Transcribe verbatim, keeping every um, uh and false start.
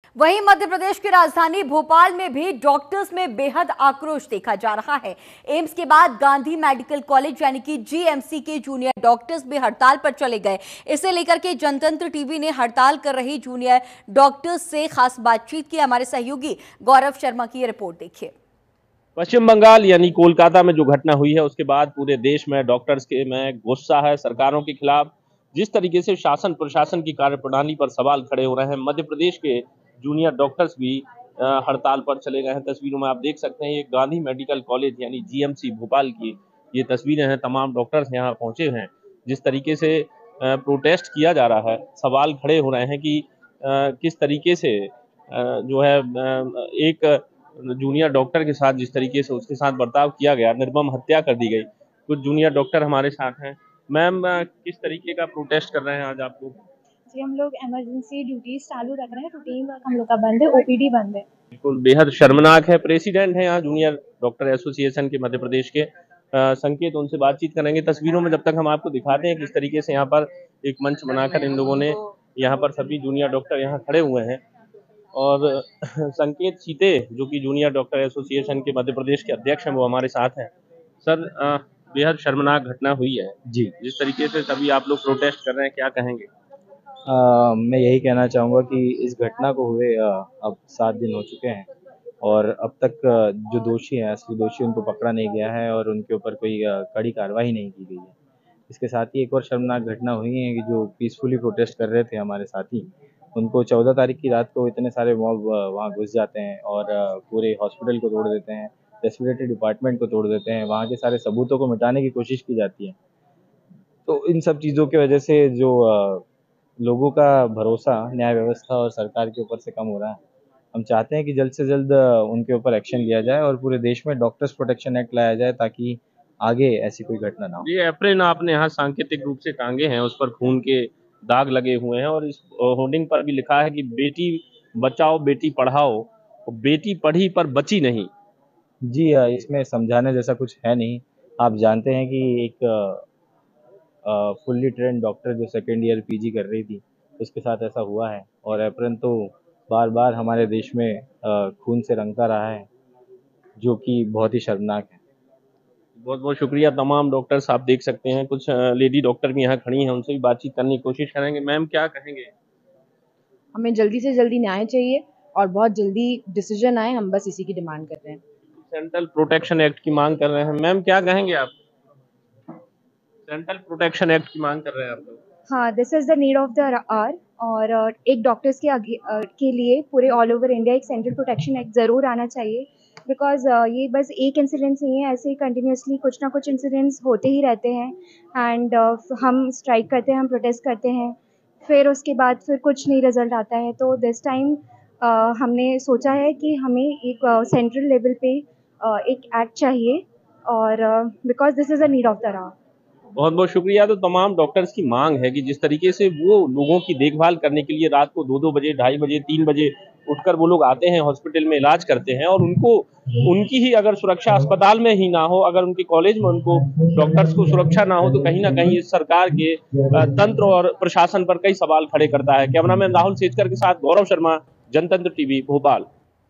वहीं मध्य प्रदेश की राजधानी भोपाल में भी डॉक्टर्स में बेहद आक्रोश देखा जा रहा है। एम्स के बाद गांधी मेडिकल कॉलेज यानी कि जीएमसी के जूनियर डॉक्टर्स भी हड़ताल पर चले गए। इसे लेकर के जनतंत्र टीवी ने हड़ताल कर रही जूनियर डॉक्टर्स से खास बातचीत की। हमारे सहयोगी गौरव शर्मा की रिपोर्ट देखिए। पश्चिम बंगाल यानी कोलकाता में जो घटना हुई है उसके बाद पूरे देश में डॉक्टर्स के में गुस्सा है सरकारों के खिलाफ। जिस तरीके से शासन प्रशासन की कार्यप्रणाली पर सवाल खड़े हो रहे हैं, मध्य प्रदेश के जूनियर डॉक्टर्स भी हड़ताल पर चले गए हैं। तस्वीरों में आप देख सकते हैं ये गांधी मेडिकल कॉलेज यानी जीएमसी भोपाल की ये तस्वीरें हैं। तमाम डॉक्टर्स यहाँ पहुंचे हैं। जिस तरीके से प्रोटेस्ट किया जा रहा है, सवाल खड़े हो रहे हैं कि किस तरीके से जो है एक जूनियर डॉक्टर के साथ जिस तरीके से उसके साथ बर्ताव किया गया, निर्मम हत्या कर दी गई। कुछ जूनियर डॉक्टर हमारे साथ हैं। मैम, किस तरीके का प्रोटेस्ट कर रहे हैं आज आप लोग? जी, हम लोग इमरजेंसी ड्यूटीज चालू रख रहे हैं। रूटीन वर्क हम लोग का बंद है, ओपीडी बंद है। बिल्कुल बेहद शर्मनाक है। प्रेसिडेंट है यहाँ जूनियर डॉक्टर एसोसिएशन के मध्य प्रदेश के, आ, संकेत, उनसे बातचीत करेंगे। तस्वीरों में जब तक हम आपको दिखाते हैं किस तरीके से यहाँ पर एक मंच बनाकर इन लोगों ने यहाँ पर सभी जूनियर डॉक्टर यहाँ खड़े हुए हैं। और संकेत सीते जो कि जूनियर डॉक्टर एसोसिएशन के मध्य प्रदेश के अध्यक्ष हैं, वो हमारे साथ हैं। सर, बेहद शर्मनाक घटना हुई है जी। जिस तरीके से सभी आप लोग प्रोटेस्ट कर रहे हैं, क्या कहेंगे? आ, मैं यही कहना चाहूँगा कि इस घटना को हुए आ, अब सात दिन हो चुके हैं और अब तक जो दोषी हैं, असली दोषी, उनको पकड़ा नहीं गया है और उनके ऊपर कोई कड़ी कार्रवाई नहीं की गई है। इसके साथ ही एक और शर्मनाक घटना हुई है कि जो पीसफुली प्रोटेस्ट कर रहे थे हमारे साथी, उनको चौदह तारीख की रात को इतने सारे मॉब वहाँ घुस जाते हैं और पूरे हॉस्पिटल को तोड़ देते हैं, रेस्पिरेटरी डिपार्टमेंट को तोड़ देते हैं, वहाँ के सारे सबूतों को मिटाने की कोशिश की जाती है। तो इन सब चीज़ों की वजह से जो लोगों का भरोसा न्याय व्यवस्था और सरकार के ऊपर से कम हो रहा है। हम चाहते हैं कि जल्द से जल्द उनके ऊपर एक्शन लिया जाए और पूरे देश में डॉक्टर्स प्रोटेक्शन एक्ट लाया जाए ताकि आगे ऐसी कोई घटना ना हो। ये एप्रिन आपने यहाँ सांकेतिक रूप से टांगे हैं, उस पर खून के दाग लगे हुए हैं और इस होर्डिंग पर भी लिखा है कि बेटी बचाओ बेटी पढ़ाओ, बेटी पढ़ी पर बची नहीं। जी, इसमें समझाने जैसा कुछ है नहीं। आप जानते हैं कि एक फुल्ली ट्रेंड डॉक्टर जो सेकेंड ईयर पीजी कर रही थी, उसके साथ ऐसा हुआ है और एप्रिन तो बार बार हमारे देश में खून से रंगता रहा है, जो कि बहुत ही शर्मनाक है। बहुत बहुत शुक्रिया। तमाम डॉक्टर्स आप देख सकते हैं, कुछ लेडी डॉक्टर भी यहाँ खड़ी हैं, उनसे भी बातचीत करने की कोशिश करेंगे। मैम, क्या कहेंगे? हमें जल्दी से जल्दी न्याय चाहिए और बहुत जल्दी डिसीजन आए, हम बस इसी की डिमांड कर रहे हैं। सेंट्रल प्रोटेक्शन एक्ट की मांग कर रहे हैं। मैम, क्या कहेंगे आप? सेंट्रल प्रोटेक्शन एक्ट की मांग कर रहे हैं आप लोग? हाँ, this is the need of the hour और एक डॉक्टर्स के आगे के लिए पूरे ऑल ओवर इंडिया एक सेंट्रल प्रोटेक्शन एक्ट ज़रूर आना चाहिए। बिकॉज uh, ये बस एक इंसिडेंट्स नहीं है, ऐसे कंटिन्यूसली कुछ ना कुछ इंसिडेंट्स होते ही रहते हैं। एंड uh, हम स्ट्राइक करते हैं, हम प्रोटेस्ट करते हैं, फिर उसके बाद फिर कुछ नहीं रिजल्ट आता है। तो दिस टाइम uh, हमने सोचा है कि हमें एक सेंट्रल uh, लेवल पे uh, एक एक्ट चाहिए और because this is a need of the hour. बहुत बहुत शुक्रिया। तो तमाम डॉक्टर्स की मांग है कि जिस तरीके से वो लोगों की देखभाल करने के लिए रात को दो दो बजे, ढाई बजे, तीन बजे उठकर वो लोग आते हैं, हॉस्पिटल में इलाज करते हैं और उनको उनकी ही अगर सुरक्षा अस्पताल में ही ना हो, अगर उनके कॉलेज में उनको डॉक्टर्स को सुरक्षा ना हो, तो कहीं ना कहीं इस सरकार के तंत्र और प्रशासन पर कई सवाल खड़े करता है। कैमरामैन राहुल सेजकर के साथ गौरव शर्मा, जनतंत्र टीवी, भोपाल।